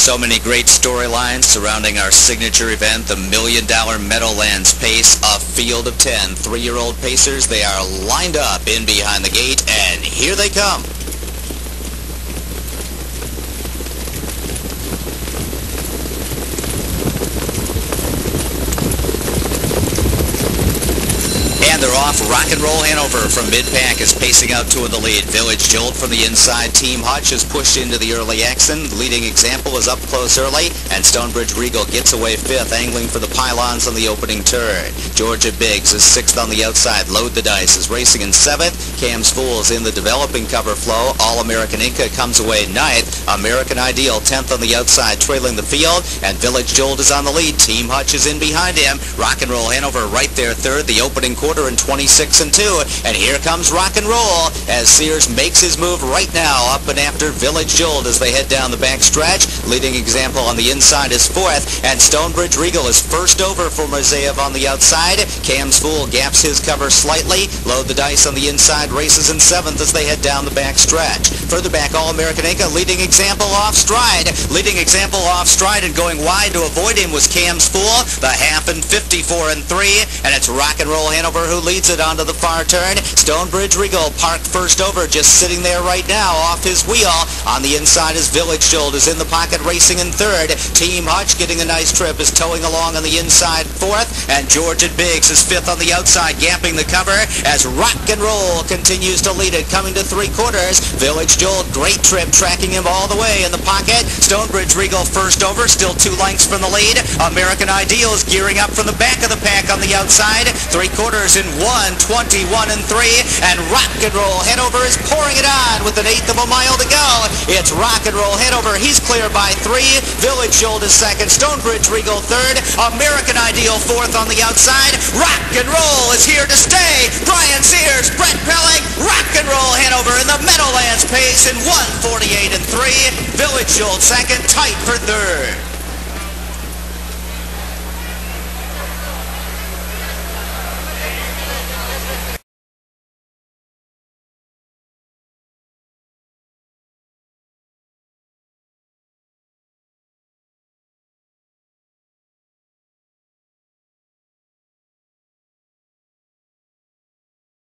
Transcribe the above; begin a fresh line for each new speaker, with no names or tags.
So many great storylines surrounding our signature event, the $1 Million Meadowlands Pace, a field of 10 3-year-old pacers. They are lined up in behind the gate, and here they come. And they're off. Rock and Roll Hanover from mid-pack is pacing out to the lead. Village Jolt from the inside. Team Hutch is pushed into the early action. Leading Example is up close early, and Stonebridge Regal gets away 5th, angling for the pylons on the opening turn. Georgia Biggs is 6th on the outside. Load the Dice is racing in 7th. Cam's Fool is in the developing cover flow. All-American Inca comes away 9th. American Ideal 10th on the outside, trailing the field, and Village Jolt is on the lead. Team Hutch is in behind him. Rock and Roll Hanover right there 3rd. The opening quarter in 26 and 2, and here comes Rock and Roll as Sears makes his move right now up and after Village Jolt as they head down the back stretch. Leading Example on the inside is 4th, and Stonebridge Regal is first over for Moseyev on the outside. Cam's Fool gaps his cover slightly. Load the Dice on the inside races in 7th as they head down the back stretch. Further back, All-American Inca leading Example off stride. Leading Example off stride and going wide to avoid him was Cam's Fool. The half in 54 and 3, and it's Rock and Roll Hanover who leads it onto the far turn. Stonebridge Regal parked first over, just sitting there right now off his wheel. On the inside is Village Jolt, is in the pocket racing in 3rd. Team Hutch getting a nice trip is towing along on the inside 4th, and Georgia Biggs is 5th on the outside, gapping the cover as Rock and Roll continues to lead it, coming to 3/4. Village Jolt, great trip, tracking him all the way in the pocket. Stonebridge Regal first over, still 2 lengths from the lead. American Ideal is gearing up from the back of the pack on the outside. 3/4 in 1:21 and 3, and Rock and Roll Hanover is pouring it on with 1/8 of a mile to go. It's Rock and Roll Hanover. He's clear by 3. Village Jolt is 2nd. Stonebridge Regal 3rd. American Ideal 4th on the outside. Rock and Roll is here to stay. Brian Sears, Brett Pelling, Rock and Roll Hanover in the Meadowlands Pace in 1:48 and 3. Village Jolt 2nd, tight for 3rd.